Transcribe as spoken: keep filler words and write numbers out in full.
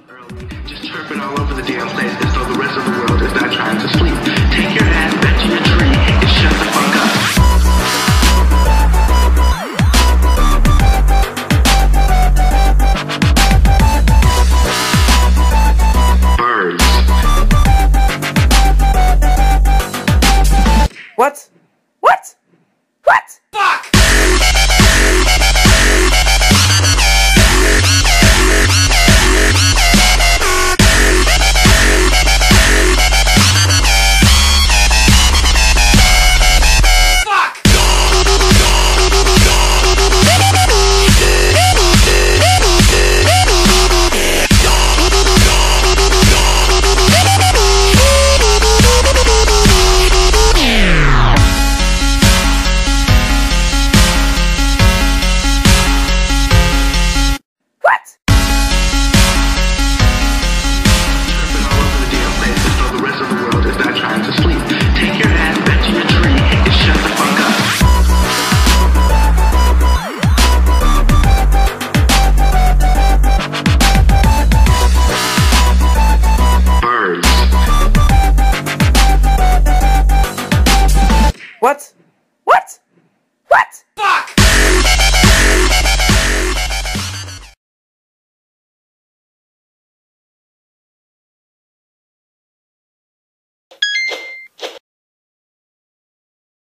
Just chirping all over the damn place as though the rest of the world is not trying to sleep. Take your ass back to your tree and shut the fuck up. Birds. What? What? What? Fuck!